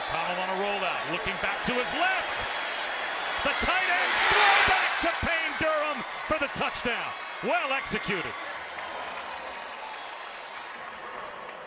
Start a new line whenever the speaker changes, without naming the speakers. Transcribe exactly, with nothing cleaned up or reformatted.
O'Connell on a rollout, looking back to his left. The tight end throw back to Payne Durham for the touchdown. Well executed.